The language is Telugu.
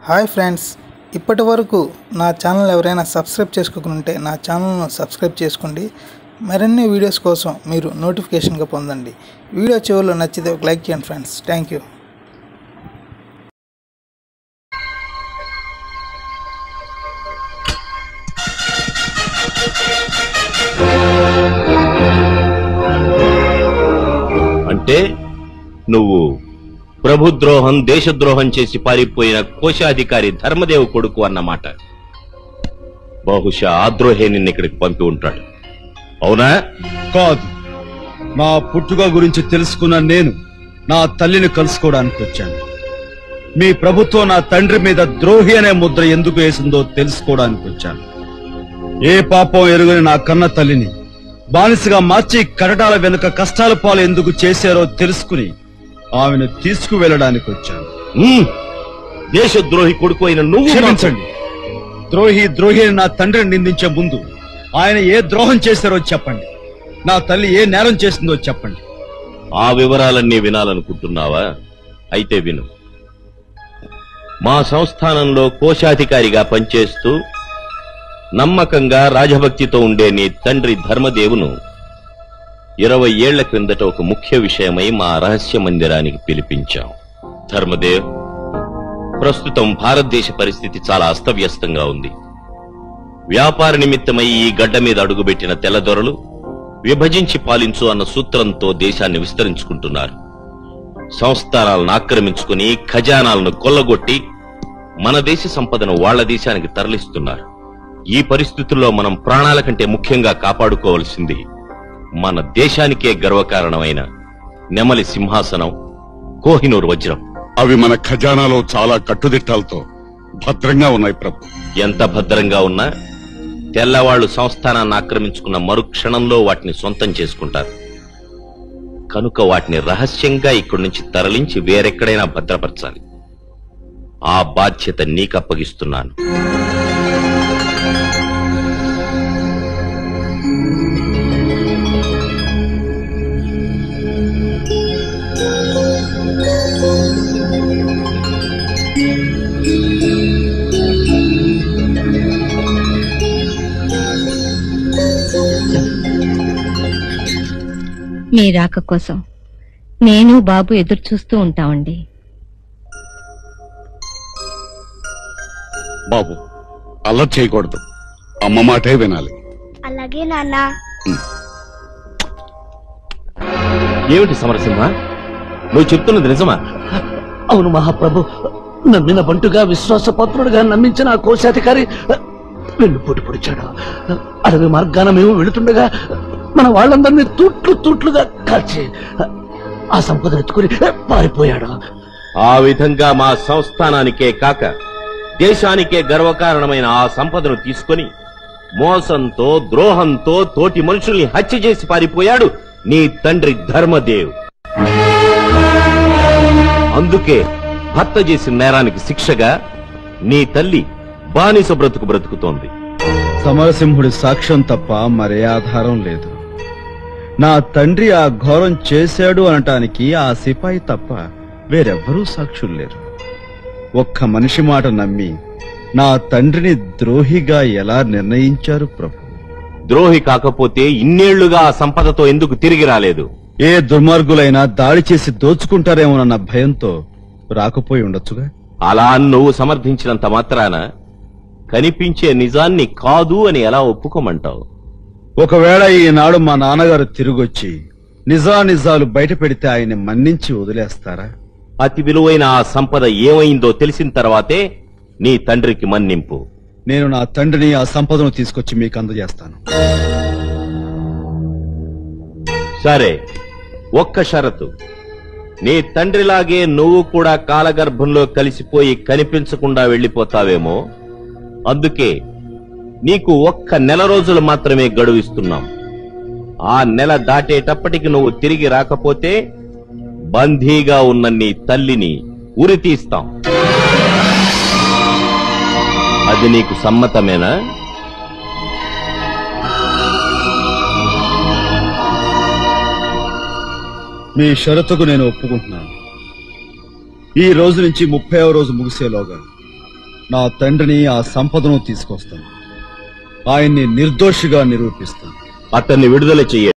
హాయ్ ఫ్రెండ్స్, ఇప్పటి వరకు నా ఛానల్ ఎవరైనా సబ్స్క్రైబ్ చేసుకోకుంటే నా ఛానల్ను సబ్స్క్రైబ్ చేసుకోండి. మరిన్ని వీడియోస్ కోసం మీరు నోటిఫికేషన్గా పొందండి. వీడియో చివరిలో నచ్చితే ఒక లైక్ చేయండి ఫ్రెండ్స్. Thank you. అంటే నువ్వు ప్రభుద్రోహం దేశద్రోహం చేసి పారిపోయిన కోశాధికారి ధర్మదేవ్ కొడుకు అన్నమాట. బహుశా ఆ ద్రోహే నిన్న ఇక్కడికి పంపి ఉంటాడు. అవునా? కాదు, నా పుట్టుక గురించి తెలుసుకున్న నేను నా తల్లిని కలుసుకోవడానికి వచ్చాను. మీ ప్రభుత్వం నా తండ్రి మీద ద్రోహి అనే ముద్ర ఎందుకు వేసిందో తెలుసుకోవడానికి వచ్చాను. ఏ పాపం ఎరుగని నా కన్న తల్లిని బానిసగా మార్చి కటడాల వెనుక కష్టాల పాలు ఎందుకు చేశారో తెలుసుకుని ఆమెను తీసుకువెళ్ళడానికి వచ్చాను. దేశద్రోహి కొడుకు అయిన నువ్వు క్షమించండి. ద్రోహి అని నా తండ్రిని నిందించే ముందు ఆయన ఏ ద్రోహం చేశారో చెప్పండి. నా తల్లి ఏ నేరం చేసిందో చెప్పండి. ఆ వివరాలన్నీ వినాలనుకుంటున్నావా? అయితే విను. మా సంస్థానంలో కోశాధికారిగా పనిచేస్తూ నమ్మకంగా రాజభక్తితో ఉండే నీ తండ్రి ధర్మదేవును 20 ఏళ్ల క్రిందట ఒక ముఖ్య విషయమై మా రహస్య మందిరానికి పిలిపించాం. ధర్మదేవ్, ప్రస్తుతం భారతదేశ పరిస్థితి చాలా అస్తవ్యస్తంగా ఉంది. వ్యాపార నిమిత్తమై ఈ గడ్డ మీద అడుగుబెట్టిన తెల్లదొరలు విభజించి పాలించు అన్న సూత్రంతో దేశాన్ని విస్తరించుకుంటున్నారు. సంస్థానాలను ఆక్రమించుకుని ఖజానాలను కొల్లగొట్టి మన దేశ సంపదను వాళ్ల దేశానికి తరలిస్తున్నారు. ఈ పరిస్థితుల్లో మనం ప్రాణాల కంటే ముఖ్యంగా కాపాడుకోవాల్సింది మన దేశానికే గర్వకారణమైన నెమలి సింహాసనం, కోహినూర్ వజ్రం. అవి మన ఖజానాలో చాలా కట్టుదిట్టాలతో భద్రంగా ఉన్నాయి ప్రభు. ఎంత భద్రంగా ఉన్నా తెల్లవాళ్లు సంస్థానాన్ని ఆక్రమించుకున్న మరుక్షణంలో వాటిని సొంతం చేసుకుంటారు. కనుక వాటిని రహస్యంగా ఇక్కడి నుంచి తరలించి వేరెక్కడైనా భద్రపరచాలి. ఆ బాధ్యత నీకప్పగిస్తున్నాను. మీ రాక కోసం నేను బాబు ఎదురు చూస్తూ ఉంటామండి. బాబు, అల్లరి చేయకూడదు. అమ్మ మాటే వినాలి. అలాగే నాన్న. ఏమిటి సమరసింహ, నువ్వు చెప్తున్నది నిజమా? అవును మహాప్రభు. నమ్మిన బంటుగా విశ్వాసపాత్రుడుగా నమ్మించిన ఆ కోశాధికారి వెన్ను పొడి పొడిచాడు. అడవి మార్గాన మేము వెళుతుండగా మన వాళ్ళందరినీ తూట్లుగా కాల్చి ఆ సంపదను ఎత్తుకుని పారిపోయాడు. ఆ విధంగా మా సంస్థానానికే కాక దేశానికే గర్వకారణమైన ఆ సంపదను తీసుకుని మోసంతో ద్రోహంతో తోటి మనుషుల్ని హత్య చేసి పారిపోయాడు నీ తండ్రి ధర్మదేవ్. అందుకే భర్త చేసిన నేరానికి శిక్షగా నీ తల్లి బానిస బ్రతుకుతోంది. సమరసింహుడి సాక్ష్యం తప్ప మరే ఆధారం లేదు. నా తండ్రి ఆ ఘోరం చేశాడు అనటానికి ఆ సిపాయి తప్ప వేరెవ్వరూ సాక్షులు లేరు. ఒక్క మనిషి మాట నమ్మి నా తండ్రిని ద్రోహిగా ఎలా నిర్ణయించారు ప్రభు? ద్రోహి కాకపోతే ఇన్నేళ్లుగా ఆ సంపదతో ఎందుకు తిరిగి రాలేదు? ఏ దుర్మార్గులైనా దాడి చేసి దోచుకుంటారేమోనన్న భయంతో రాకపోయి ఉండొచ్చుగా. అలా నువ్వు సమర్థించినంత మాత్రాన కనిపించే నిజాన్ని కాదు అని ఎలా ఒప్పుకోమంటావు? ఒకవేళ ఈనాడు మా నాన్నగారు తిరిగొచ్చి నిజాలు బయట పెడితే ఆయన్ని మన్నించి వదిలేస్తారా? అతి విలువైన ఆ సంపద ఏమైందో తెలిసిన తర్వాతే నీ తండ్రికి మన్నింపు. నేను నా తండ్రిని ఆ సంపదను తీసుకొచ్చి మీకు అందజేస్తాను. సరే, ఒక్క షరతు. నీ తండ్రిలాగే నువ్వు కూడా కాలగర్భంలో కలిసిపోయి కనిపించకుండా వెళ్లిపోతావేమో. అందుకే నీకు ఒక్క నెల రోజులు మాత్రమే గడువిస్తున్నాం. ఆ నెల దాటేటప్పటికి నువ్వు తిరిగి రాకపోతే బందీగా ఉన్న నీ తల్లిని ఉరి తీస్తాం. అది నీకు సమ్మతమేనా? మీ షరతుకు నేను ఒప్పుకుంటున్నాను. ఈ రోజు నుంచి 30వ రోజు ముగిసేలోగా నా తండ్రిని ఆ సంపదను తీసుకొస్తాను. ఆయన్ని నిర్దోషిగా నిరూపిస్తాను. అతన్ని విడుదల చెయ్య.